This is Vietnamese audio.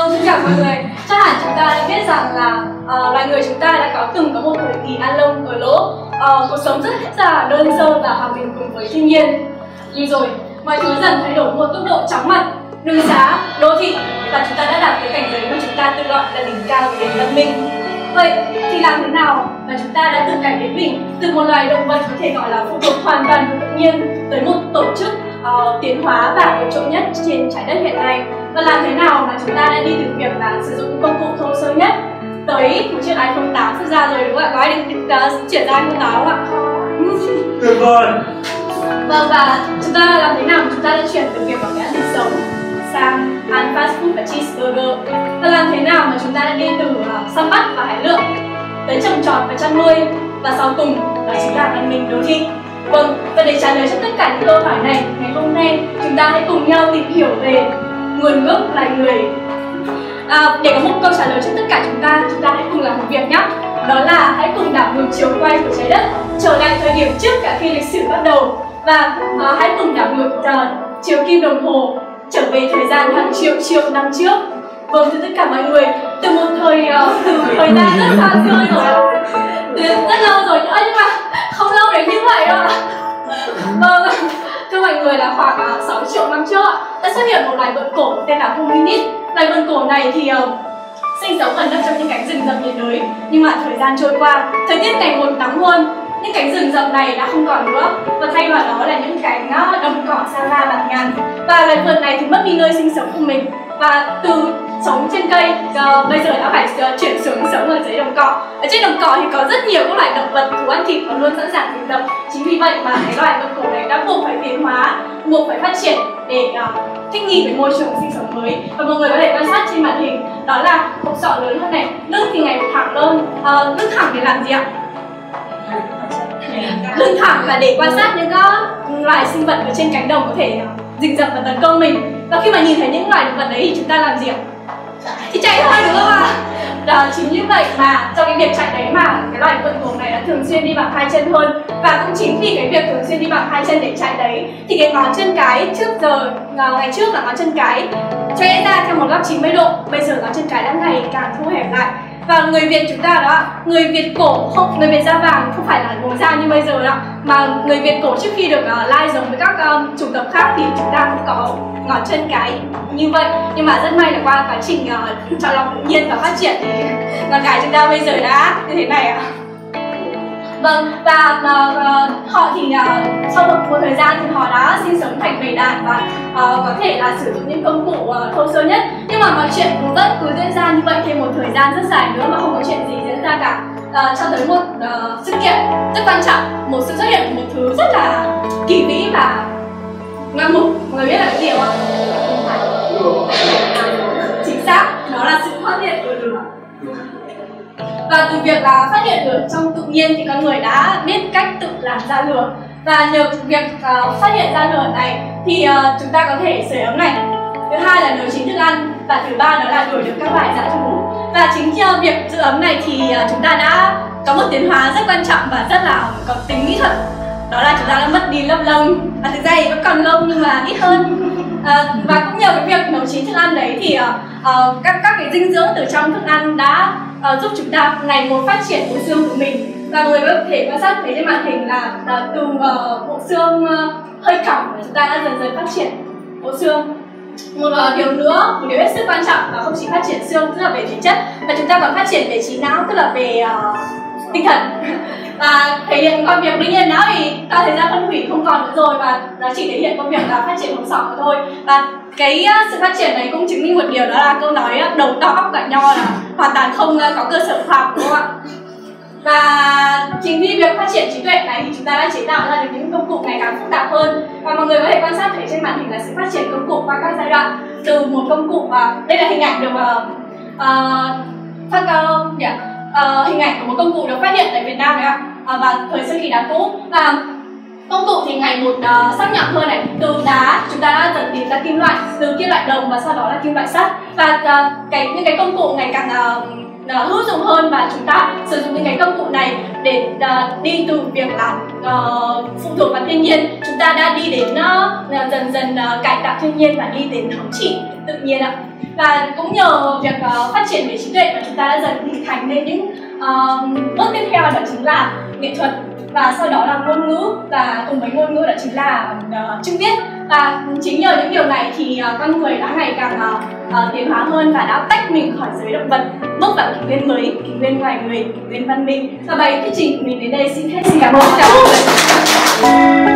Vâng, xin chào mọi người. Chắc hẳn chúng ta đã biết rằng là loài người chúng ta đã từng có một thời kỳ ăn lông ở lỗ, cuộc sống rất là đơn sơ và hòa bình cùng với thiên nhiên. Nhưng rồi mọi thứ dần thay đổi một tốc độ chóng mặt, đường xá, đô thị, và chúng ta đã đạt tới cảnh giới mà chúng ta tự gọi là đỉnh cao của nền văn minh. Vậy thì làm thế nào mà chúng ta đã tự cải biến mình từ một loài động vật có thể gọi là phụ thuộc hoàn toàn vào tự nhiên tới một tổ chức tiến hóa và vượt trội nhất trên trái đất hiện nay? Và làm thế nào mà chúng ta đã đi từ việc là sử dụng công cụ thô sơ nhất tới một chiếc iPhone 8 xuất ra rồi, đúng không ạ? Có ai định chuyển ra iPhone 8 không ạ? Tuyệt vời. Vâng, và chúng ta làm thế nào mà chúng ta đã chuyển từ việc bảo vệ ăn thịt sống sang ăn fast food và cheeseburger? Và làm thế nào mà chúng ta đã đi từ săn bắt và hái lượm tới trồng trọt và chăn nuôi, và sau cùng đó chính là văn minh đô thị? Vâng, và để trả lời cho tất cả những câu hỏi này, ngày hôm nay chúng ta hãy cùng nhau tìm hiểu về nguồn gốc loài người. Để có một câu trả lời cho tất cả chúng ta hãy cùng làm một việc nhé. Đó là hãy cùng đảo ngược chiều quay của trái đất trở lại thời điểm trước cả khi lịch sử bắt đầu, và hãy cùng đảo ngược chiều kim đồng hồ trở về thời gian hàng triệu năm trước. Vâng, thưa tất cả mọi người, từ thời gian rất xa xưa rồi, từ rất lâu rồi nữa, nhưng mà không lâu đến như vậy đâu ạ. Vâng, thưa mọi người, là khoảng 6 triệu năm trước đã xuất hiện một loài vượn cổ tên là hominid. Loài vượn cổ này thì sinh sống ẩn nấp trong những cánh rừng rậm nhiệt đới, nhưng mà thời gian trôi qua, thời tiết ngày một nóng hơn, những cánh rừng rậm này đã không còn nữa, và thay vào đó là những cánh đồng cỏ sa la bạt ngàn. Và loài vượn này thì mất đi nơi sinh sống của mình, và từ sống trên cây bây giờ đã phải chuyển xuống sống ở dưới đồng cỏ. Ở trên đồng cỏ thì có rất nhiều các loài động vật thú ăn thịt và luôn sẵn sàng hành động. Chính vì vậy mà cái loài vượn cổ này đã buộc phải tiến hóa, buộc phải phát triển để thích nghi với môi trường sinh sống mới. Và mọi người có thể quan sát trên màn hình, đó là hộp sọ lớn hơn này, lưng thì ngày một thẳng hơn. Lưng thẳng để làm gì ạ? Lưng thẳng là để quan sát những loài sinh vật ở trên cánh đồng có thể rình rập và tấn công mình. Và khi mà nhìn thấy những loài động vật đấy thì chúng ta làm gì ạ? Thì chạy thôi, đúng không ạ? Đó, chính như vậy mà trong cái việc chạy đấy mà cái loài vượn cổ này đã thường xuyên đi bằng hai chân hơn. Và cũng chính vì cái việc thường xuyên đi bằng hai chân để chạy đấy thì cái ngón chân cái ngày trước là ngón chân cái choe ra theo một góc 90 độ, bây giờ ngón chân cái đã ngày càng thu hẹp lại. Và người Việt chúng ta đó, người Việt cổ người Việt da vàng không phải là gồm da như bây giờ đâu, mà người Việt cổ trước khi được lai giống với các chủng tộc khác thì chúng ta cũng có ngón chân cái như vậy. Nhưng mà rất may là qua quá trình chọn lọc tự nhiên và phát triển thì ngón cái chúng ta bây giờ đã như thế này ạ. Vâng, và họ thì sau một thời gian thì họ đã sinh sống thành bầy đàn và có thể là sử dụng những công cụ thô sơ nhất. Nhưng mà mọi chuyện cũng vẫn cứ diễn ra như vậy thêm một thời gian rất dài nữa mà không có chuyện gì diễn ra cả. Cho tới một sự kiện rất quan trọng, một sự xuất hiện của một thứ rất là kỳ vĩ và ngang mục. Mọi người biết là cái gì không ạ? Chính xác, đó là sự phát hiện của lửa. Và từ việc phát hiện lửa trong tự nhiên thì con người đã biết cách tự làm ra lửa. Và nhờ việc phát hiện ra lửa này thì chúng ta có thể sưởi ấm này. Thứ hai là nấu chín thức ăn. Và thứ ba đó là đuổi được các loài dã thú. Và chính nhờ việc giữ ấm này thì chúng ta đã có một tiến hóa rất quan trọng và rất là có tính mỹ thuật. Đó là chúng ta đã mất đi lớp lông. Và thực ra thì vẫn còn lông nhưng mà ít hơn. Và cũng nhờ cái việc nấu chín thức ăn đấy thì các cái dinh dưỡng từ trong thức ăn đã giúp chúng ta ngày một phát triển bộ xương của mình. Và mọi người có thể quan sát thấy trên màn hình là từ bộ xương hơi cỏng chúng ta đã dần dần phát triển bộ xương. Một điều nữa, một điều hết sức quan trọng là không chỉ phát triển xương tức là về thể chất, mà chúng ta còn phát triển về trí não tức là về tinh thần. Và thể hiện công việc, đương nhiên não thì ta thời gian phân hủy không còn nữa rồi, và nó chỉ thể hiện công việc là phát triển hộp sọ mà thôi. Và cái sự phát triển này cũng chứng minh một điều, đó là câu nói đầu to óc cả nho là hoàn toàn không có cơ sở khoa học, đúng không ạ? Và chính vì việc phát triển trí tuệ này thì chúng ta đã chế tạo ra được những công cụ ngày càng phức tạp hơn. Và mọi người có thể quan sát thấy trên màn hình là sự phát triển công cụ qua các giai đoạn. Từ một công cụ, đây là hình ảnh được hình ảnh của một công cụ được phát hiện tại Việt Nam đấy ạ, và thời sơ kỳ đá cũ. Và công cụ thì ngày một sắc nhọn hơn này. Từ đá chúng ta đã dần tìm ra kim loại, từ kim loại đồng và sau đó là kim loại sắt. Và những cái công cụ ngày càng hữu dụng hơn, và chúng ta sử dụng những cái công cụ này để đi từ việc là phụ thuộc vào thiên nhiên, chúng ta đã đi đến dần dần cải tạo thiên nhiên và đi đến thống trị tự nhiên ạ. Và cũng nhờ việc phát triển về trí tuệ mà chúng ta đã dần hình thành nên những bước tiếp theo, đó chính là nghệ thuật, và sau đó là ngôn ngữ, và cùng với ngôn ngữ đó chính là chữ viết. Và chính nhờ những điều này thì con người đã ngày càng tiến hóa hơn và đã tách mình khỏi giới động vật, bước vào kỷ nguyên mới, kỷ nguyên loài người, kỷ nguyên văn minh. Và bài thuyết trình của mình đến đây xin cảm ơn cả mọi người.